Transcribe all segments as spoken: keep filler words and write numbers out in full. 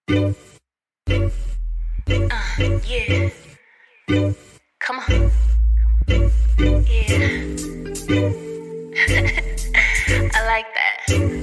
Uh, yeah. Come on. Yeah. I like that.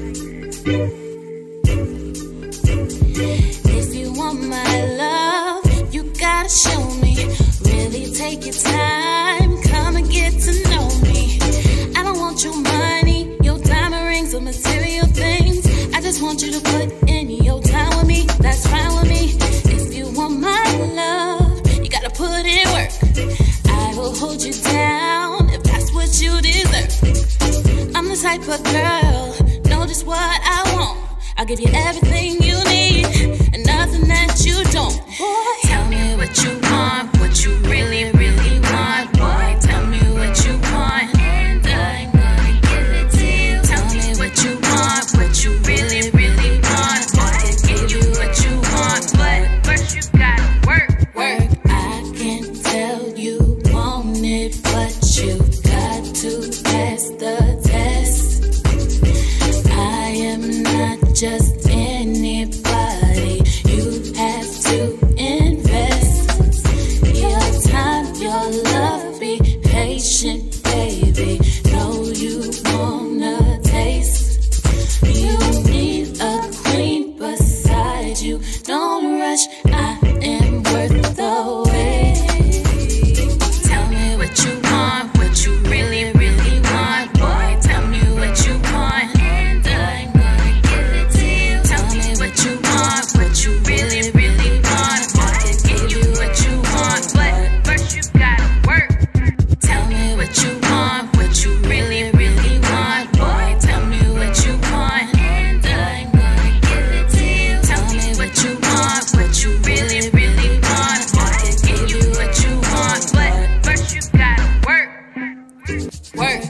If you want my love, you gotta show me. Really take your time, come and get to know me. I don't want your money, your diamond rings, or material things. I just want you to put in your time with me, that's fine with me. If you want my love, you gotta put in work. I will hold you down if that's what you deserve. I'm the type of girl, know just what I want. I'll give you everything you need and nothing that you don't. Boy, tell me what you want, what you really, really want. Boy, tell me what you want, and I'm gonna give it to you. Tell me what you want, what you really, really want. Boy, I can give you what you want, but first you gotta work, work. I can tell you want it, but you got to pass the test. I am not just anybody, you have to invest your time, your love, be patient, baby. Know you wanna taste. You need a queen beside you. Don't rush, I am worth the wait. Tell me what you want, what you really, really want. Boy, tell me what you want, and I'm gonna give it to you. Tell me what you want, what you really, really want. I can give you what you want, but first you gotta work. Tell me what you want, what you really, really want. Boy, tell me what you want, and I'm gonna give it to you. Tell me what you want, what you really, really want. I can give you what you want, but first you gotta work. Work.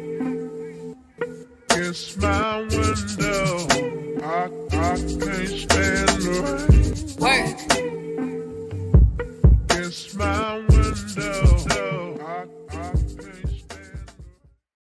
It's my window, I, I can't stand the rain. Work.